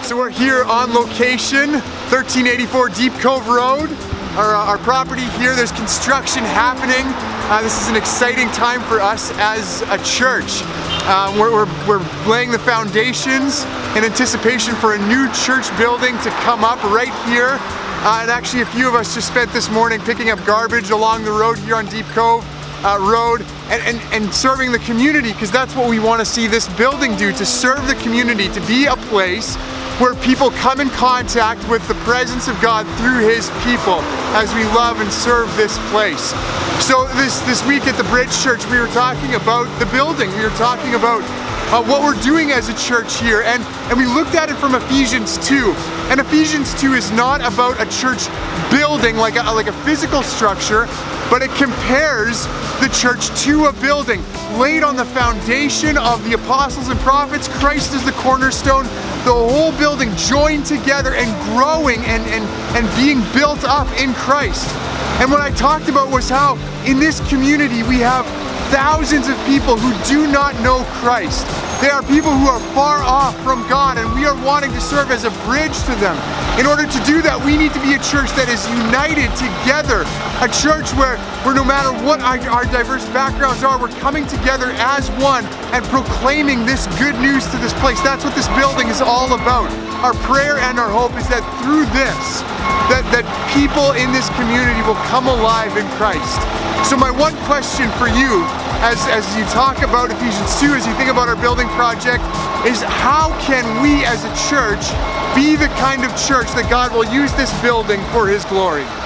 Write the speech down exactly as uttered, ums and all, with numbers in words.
So we're here on location, thirteen eighty-four Deep Cove Road. Our, uh, our property here, there's construction happening. Uh, this is an exciting time for us as a church. Um, we're, we're, we're laying the foundations in anticipation for a new church building to come up right here. Uh, and actually a few of us just spent this morning picking up garbage along the road here on Deep Cove uh, Road and, and, and serving the community, because that's what we want to see this building do, to serve the community, to be a place where people come in contact with the presence of God through His people as we love and serve this place. So this, this week at the Bridge Church, we were talking about the building. We were talking about uh, what we're doing as a church here, and, and we looked at it from Ephesians two. And Ephesians two is not about a church building like a, like a physical structure, but it compares the church to a building laid on the foundation of the apostles and prophets. Christ is the cornerstone. The whole building joined together and growing and, and, and being built up in Christ. And what I talked about was how in this community we have thousands of people who do not know Christ. They are people who are far off from God, and we are wanting to serve as a bridge to them. In order to do that, we need to be a church that is united together. A church where, where no matter what our, our diverse backgrounds are, we're coming together as one and proclaiming this good news to this place. That's what this building is all about. Our prayer and our hope is that through this, that, that people in this community will come alive in Christ. So my one question for you, as, as you talk about Ephesians two, as you think about our building project, is how can we as a church be the kind of church that God will use this building for His glory?